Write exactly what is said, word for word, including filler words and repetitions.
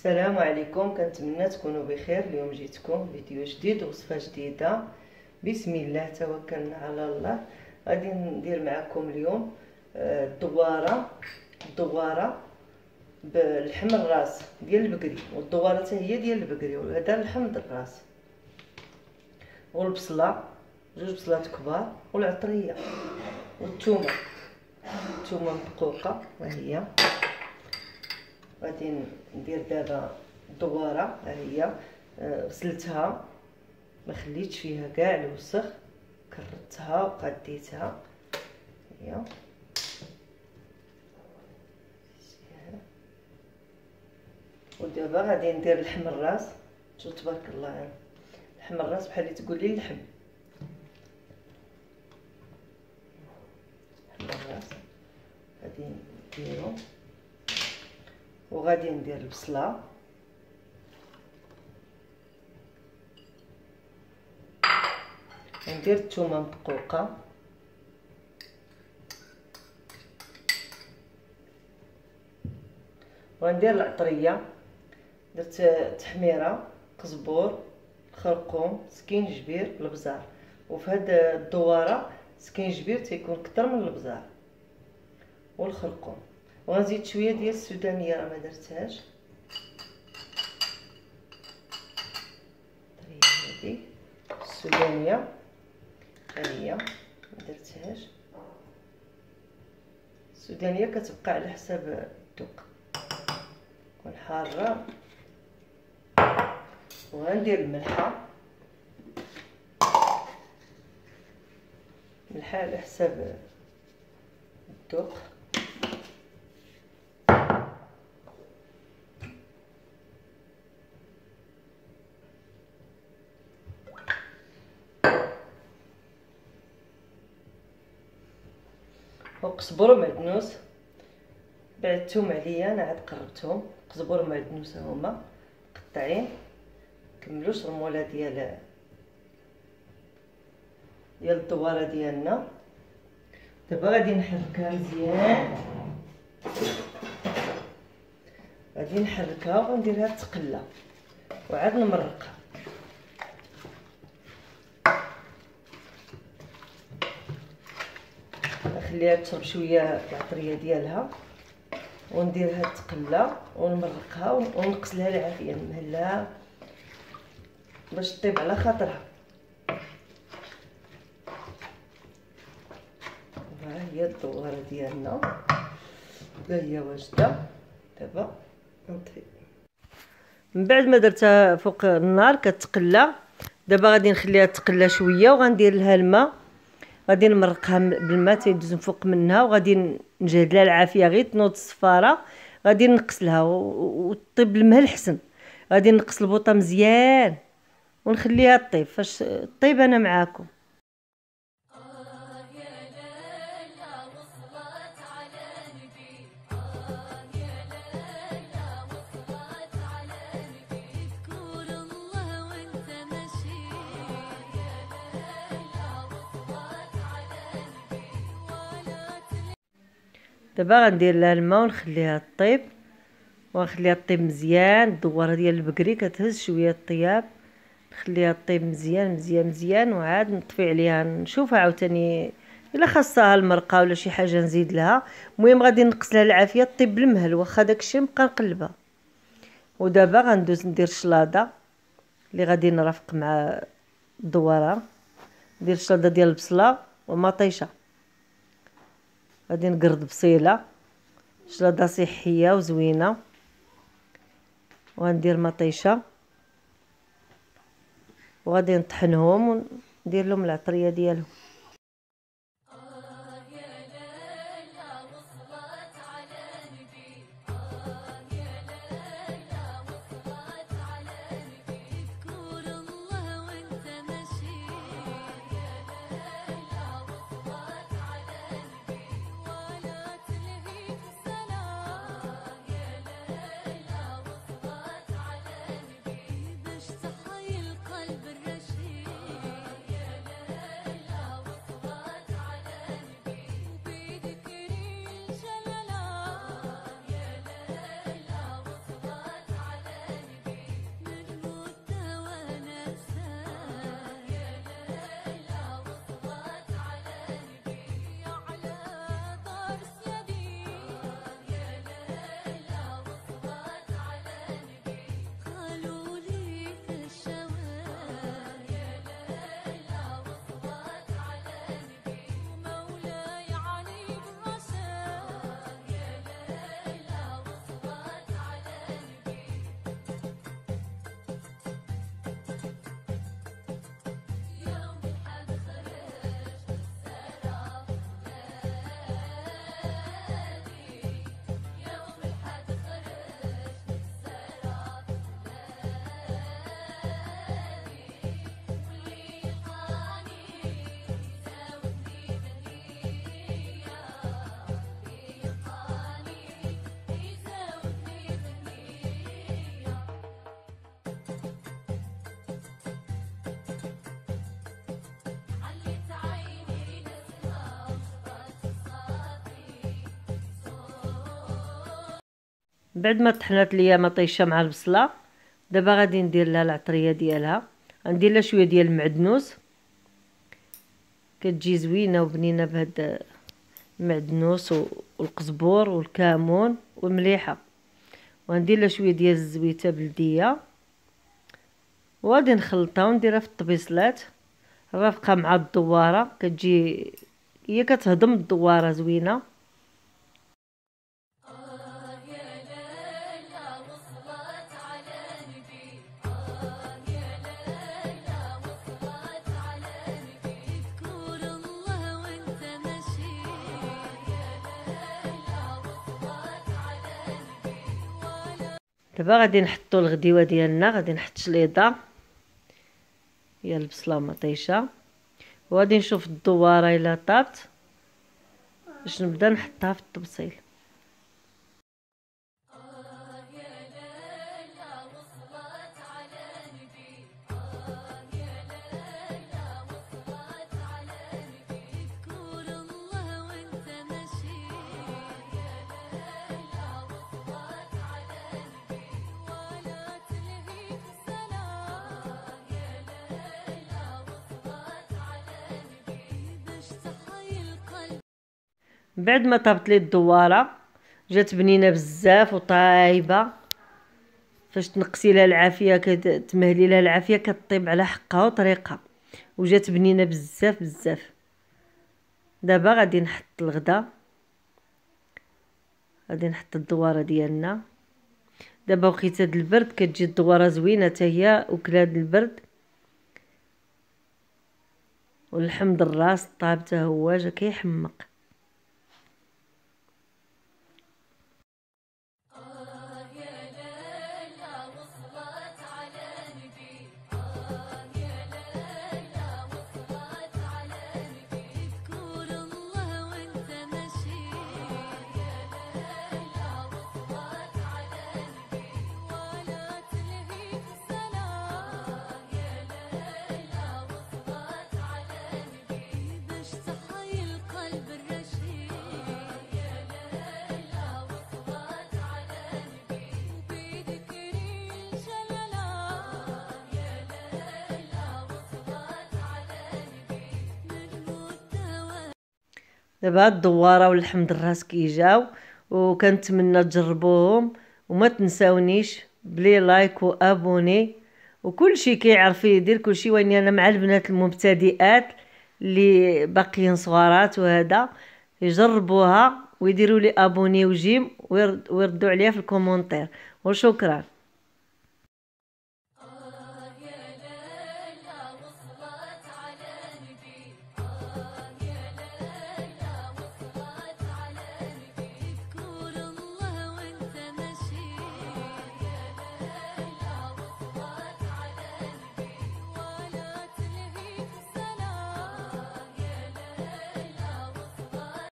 السلام عليكم، كنتمنى تكونوا بخير. اليوم جيتكم فيديو جديد ووصفه جديده. بسم الله توكلنا على الله. غادي ندير معكم اليوم الدواره الدواره باللحم الراس ديال البقري، والدواره حتى هي ديال البقري، وهذا اللحم د الراس والبصله، جوج بصلات كبار، والعطريه والثومه الثومه مدقوقه وهي. غادي ندير دابا الدواره، ها هي غسلتها ما خليتش فيها كاع الوسخ، كررتها وقديتها هي. ودابا غادي ندير لحم الراس. شوف تبارك الله، لحم الراس بحال اللي تقول لي اللحم. لحم الراس غادي نديرو، وغادي ندير البصله وندير الثومه مدقوقه وندير العطريه. درت تحميره، قزبور، خرقوم، سكينجبير، البزار. وفي هاد الدواره سكينجبير تيكون كتر من البزار والخرقوم. وغنزيد شويه ديال السودانيه راه ما درتهاش، هذه السودانيه ها هي ما درتهاش. السودانيه كتبقى على حساب الذوق، تكون حاره. وغندير الملحه الملحه على حساب الذوق. وقزبر ومعدنوس بعدتهم عليا، انا عاد قربتهم. قزبر ومعدنوس هما مقطعين. كملوا الشرموله ديال ديال الدواره ديالنا. دابا غادي نحركها مزيان، غادي نحركها ونديرها تقلى وعاد نمرقها. نخليها تشرب شويه العطريه ديالها ونديرها تقلى ونمرقها ونقصلها العافيه، نمهلها باش طيب على خاطرها. ها هي الدواره ديالنا، ها هي واجده. دابا نطفي من بعد ما درتها فوق النار كتقلى. دابا غادي نخليها تقلى شويه وغندير لها الماء، غادي نمرقها بالماء تيدوز من فوق منها، وغادي نجهد لها العافيه غير تنوض الصفاره. غادي نقصلها وطيب بالماء الحسن. غادي نقص البوطه مزيان ونخليها طيب. فاش طيب انا معاكم. دابا غندير لها الماء ونخليها طيب، ونخليها طيب مزيان. الدواره ديال البقري كتهز شويه الطياب، نخليها طيب مزيان مزيان مزيان وعاد نطفي عليها. نشوفها عاوتاني الا خاصها المرقه ولا شي حاجه نزيد لها. المهم غادي نقص لها العافيه طيب بالمهل، واخا داكشي نبقى نقلبها. ودابا غندوز ندير الشلاضه اللي غادي نرافق مع الدواره. ندير الشلاضه ديال البصله والمطيشه. غادي نقرد بصيله، شلاضه صحيه وزوينه. وغندير مطيشه وغادي نطحنهم وندير لهم العطريه ديالهم. بعد ما طحنات ليا مطيشه مع البصله، دابا غادي ندير لها العطريه ديالها. غندير لها شويه ديال المعدنوس، كتجي زوينه وبنينه بهاد المعدنوس والقزبور والكمون والمليحه. وغندير لها شويه ديال الزويته بلديه، وغادي نخلطها ونديرها في الطبيصلات رافقه مع الدواره. كتجي هي كتهضم الدواره زوينه. دابا غادي نحطو الغديوه ديالنا، غادي نحط شليضه هي البصله مطيشه، وغادي نشوف الدواره الا طابت باش نبدا نحطها في الطبسيل. بعد ما طابت لي الدواره جات بنينه بزاف وطايبه. فاش تنقسي لها العافيه كتمهلي لها العافيه كطيب على حقها وطريقها، وجات بنينه بزاف بزاف. دابا غادي نحط الغدا، غادي نحط الدواره ديالنا. دابا وقيت هاد البرد كتجي الدواره زوينه حتى هي وكل هاد البرد. والحمض الراس طاب حتى هو جا كيحمق. دابا الدواره والحمض الراس كيجاو، وكنتمنى تجربوهم. وما تنساونيش بلي لايك وابوني وكلشي كيعرف يدير كلشي. واني انا مع البنات المبتدئات اللي باقيين صغارات وهذا يجربوها ويديروا لي ابوني وجيم ويردوا عليا في الكومونتير. وشكرا.